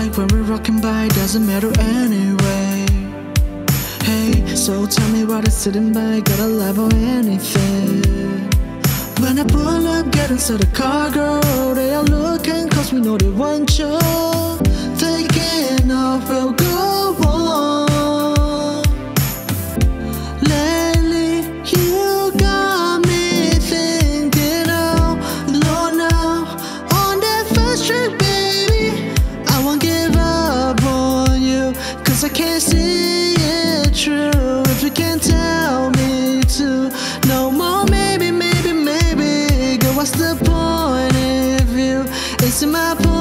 like when we're rocking by, doesn't matter anyway. Hey, so tell me why they're sitting by, gotta laugh or anything. When I pull up, get inside the car, girl, they are looking cause we know they want you. Taking off, we'll go on. Lately, you got me thinking, oh, Lord, now on that first trip, baby, I won't give up on you, cause I can't see it true if you can't tell me to. No more maybe, maybe, maybe, girl, what's the point if you ain't see my point?